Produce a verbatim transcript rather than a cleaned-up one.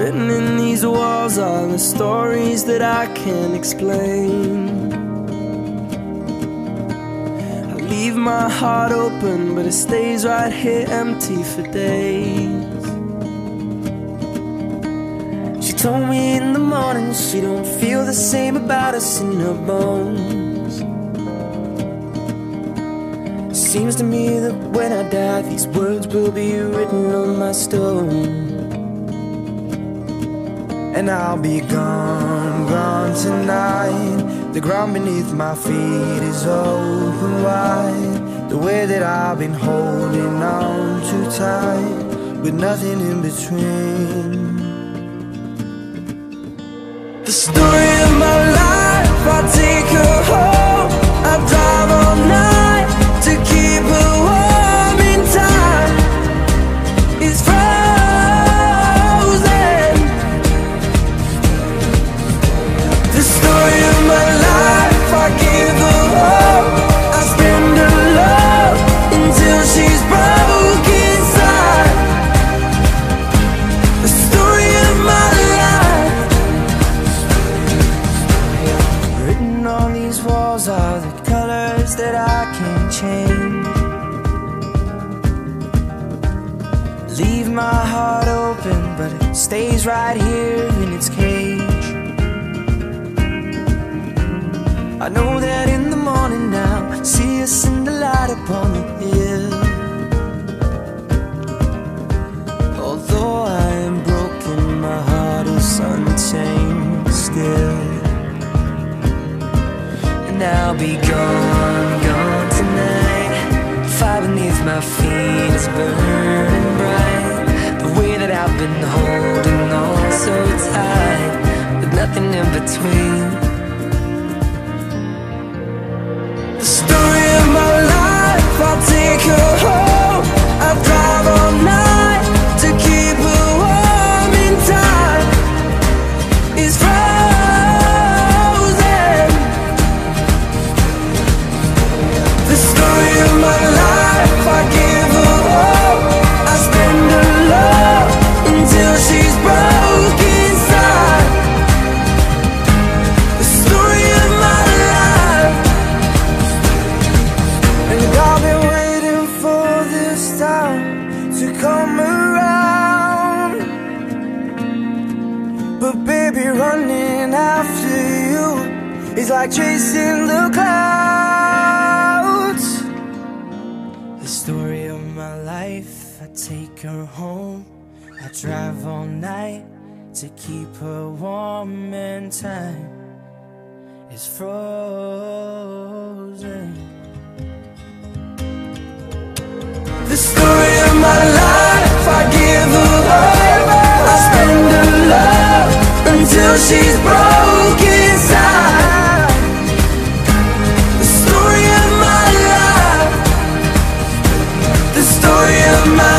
Written in these walls are the stories that I can't explain. I leave my heart open, but it stays right here empty for days. She told me in the morning she don't feel the same about us in her bones. Seems to me that when I die, these words will be written on my stone. And I'll be gone, gone tonight. The ground beneath my feet is open wide. The way that I've been holding on too tight, with nothing in between. The story of my life, I take her home. I drive all night to keep her warm in time. It's frozen. The story of my life, I give her hope. I spend her love until she's broke inside. The story of my life. Written on these walls are the colors that I can't change. Leave my heart open, but it stays right here in its cage. I know that in the morning now, see us in the light upon the hill. Although I am broken, my heart is untamed still. And I'll be gone, gone tonight. Fire beneath my feet is burning bright. The way that I've been holding on so tight, with nothing in between. The story of my life, I'll take her home. I drive all night to keep her warm in time. It's frozen. The story of my life, I give her hope. I spend her love until she's broke inside. The story of my life. And I've been waiting for this time to come around. But baby, running after you is like chasing the clouds. The story of my life, I take her home. I drive all night to keep her warm, and time is frozen. The story of my life, I give her hope. I spend her love until she's broke inside. The story of my life. The story of my